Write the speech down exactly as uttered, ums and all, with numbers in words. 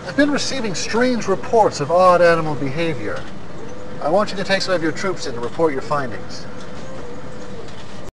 I've been receiving strange reports of odd animal behavior. I want you to take some of your troops in to report your findings.